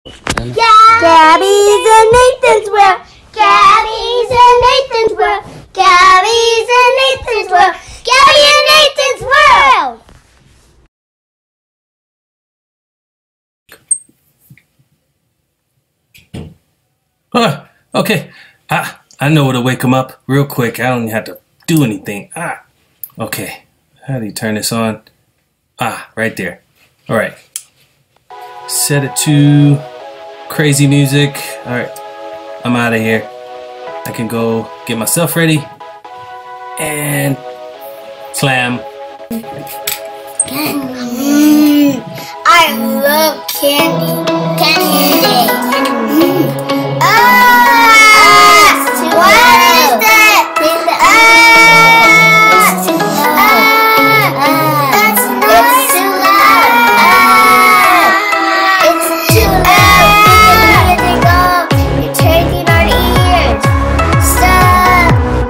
Gabby's and Nathan's world. Gabby's and Nathan's world. Gabby's and Nathan's world. Gabby and Nathan's world. Okay. I know where to wake him up real quick. I don't have to do anything. Okay. How do you turn this on? Right there. All right. Set it to crazy music. All right. I'm out of here. I can go get myself ready and slam. I love candy. Candy. What is that? It's too loud. That's not. It's too loud. It's too loud. You're taking our ears. Stop.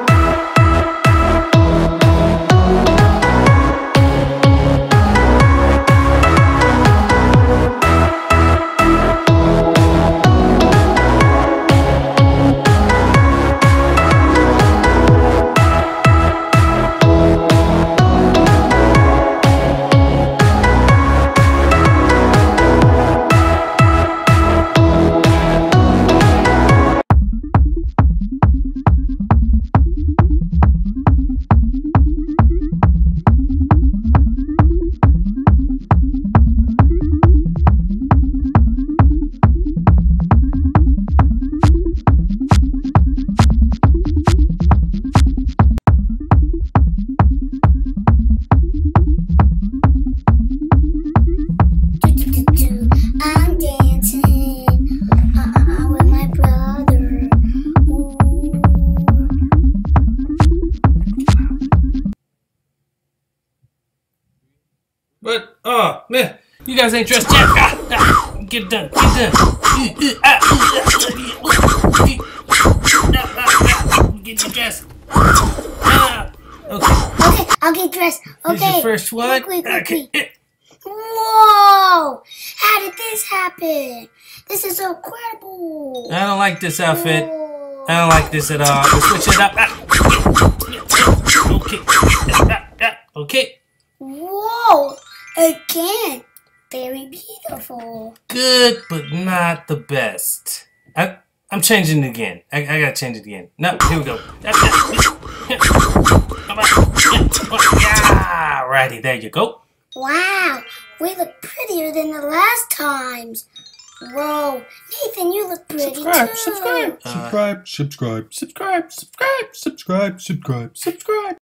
I'm dancing with my brother. Ooh. What? Oh, man. You guys ain't dressed yet. Get done. Get your dress. Okay. Okay, I'll get dressed. Okay. Here's your first one. Quickly. Whoa! How did this happen? This is so incredible. I don't like this outfit. Whoa. I don't like this at all. Let's switch it up. Okay. Okay. Whoa! Again. Very beautiful. Good, but not the best. I'm changing it again. I gotta change it again. No, here we go. Come on. Yeah, righty, there you go. Wow, we look prettier than the last times. Whoa, Nathan, you look pretty too. Subscribe.